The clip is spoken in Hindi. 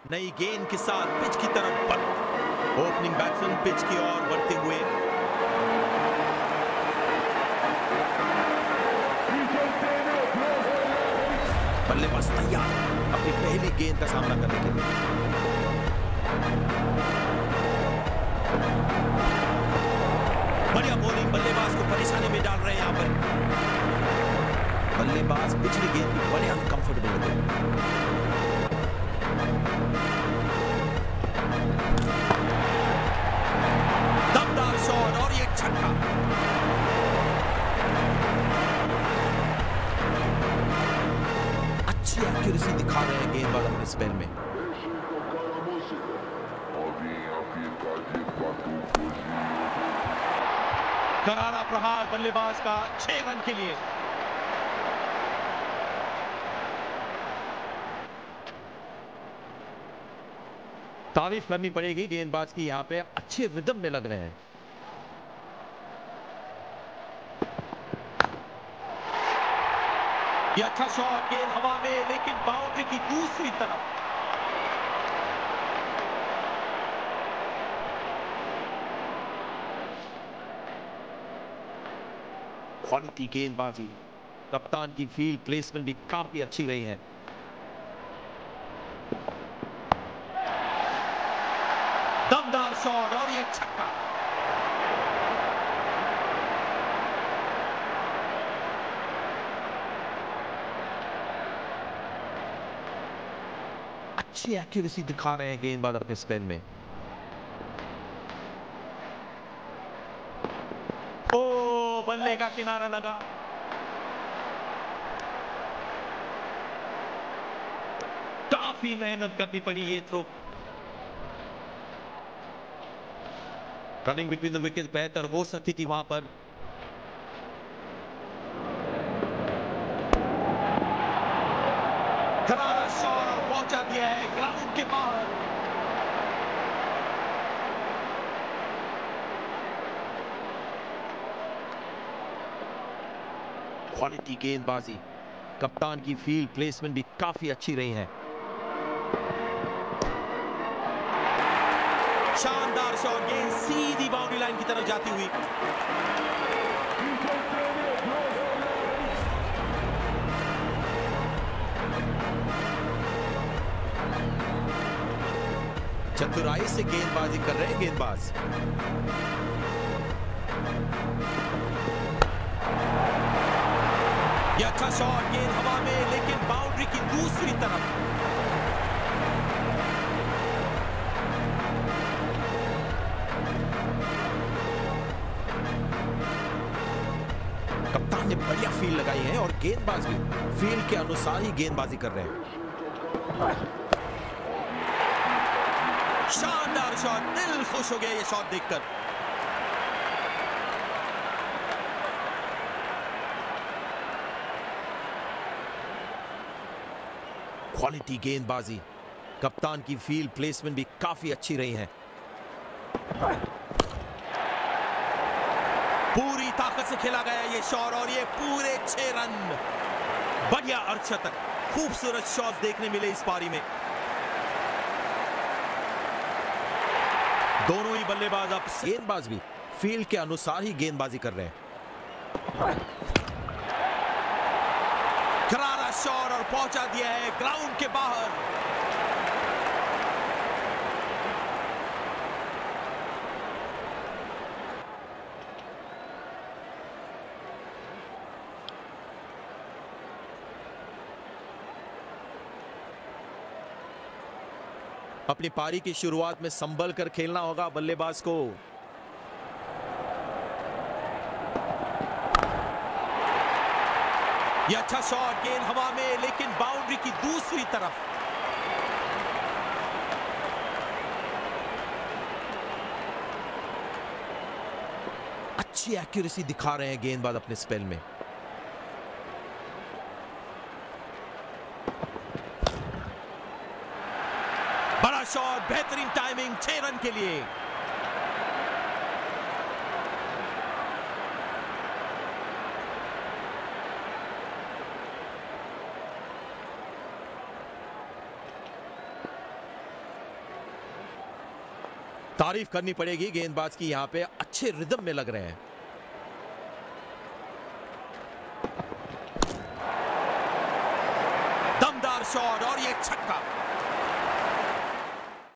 नई गेंद के साथ पिच की तरफ ओपनिंग बैट्समैन पिच की ओर बढ़ते हुए बल्लेबाज तैयार अपनी पहली गेंद का सामना करने के लिए। बढ़िया बॉलिंग बल्लेबाज को परेशानी में डाल रहे हैं यहां पर। बल्लेबाज पिछली गेंद में बड़े अनकंफर्टेबल होते हैं। दमदार शॉट और ये छक्का। अच्छी एक्यूरेसी दिखा रहे हैं गेंदबाज अपने स्पेल में। करारा प्रहार बल्लेबाज का 6 रन के लिए। तारीफ करनी पड़ेगी गेंदबाज की, यहां पे अच्छे रिदम में लग रहे हैं। ये अच्छा शॉट, गेंद हवा में लेकिन बाउंड्री की दूसरी तरफ। क्वालिटी गेंदबाजी, कप्तान की फील्ड प्लेसमेंट भी काफी अच्छी रही है। दमदार शॉट और ये छक्का। अच्छी एक्यूरेसी दिखा रहे हैं गेंदबाज अपने स्पेन में। ओ बल्ले का किनारा लगा। काफी मेहनत करनी पड़ी ये throw. Running between the wicket बेहतर हो सकती थी वहां पर। करारा शॉट और पहुंचा दिया है ग्राउंड के बाहर। क्वालिटी गेंदबाजी, कप्तान की फील्ड प्लेसमेंट भी काफी अच्छी रही है। शानदार शॉट, गेंद सीधी बाउंड्री लाइन की तरफ जाती हुई। चतुराई से गेंदबाजी कर रहे हैं गेंदबाज। यह अच्छा शॉट, गेंद हवा में लेकिन बाउंड्री की दूसरी तरफ। कप्तान ने बढ़िया फील्ड लगाई है और गेंदबाज भी फील्ड के अनुसार ही गेंदबाजी कर रहे हैं। शानदार शॉट, दिल खुश हो गया ये शॉट देखकर। क्वालिटी गेंदबाजी, कप्तान की फील्ड प्लेसमेंट भी काफी अच्छी रही है। पूरी ताकत से खेला गया ये शॉट और ये पूरे 6 रन। बढ़िया अर्धशतक, खूबसूरत शॉट देखने मिले इस पारी में। दोनों ही बल्लेबाज अब गेंदबाज भी फील्ड के अनुसार ही गेंदबाजी कर रहे हैं। करारा शॉट और पहुंचा दिया है ग्राउंड के बाहर। अपनी पारी की शुरुआत में संभल कर खेलना होगा बल्लेबाज को। यह अच्छा शॉट, गेंद हवा में लेकिन बाउंड्री की दूसरी तरफ। अच्छी एक्यूरेसी दिखा रहे हैं गेंदबाज अपने स्पेल में। बड़ा शॉट, बेहतरीन टाइमिंग, 6 रन के लिए। तारीफ करनी पड़ेगी गेंदबाज की, यहां पे अच्छे रिदम में लग रहे हैं। दमदार शॉट और ये छक्का।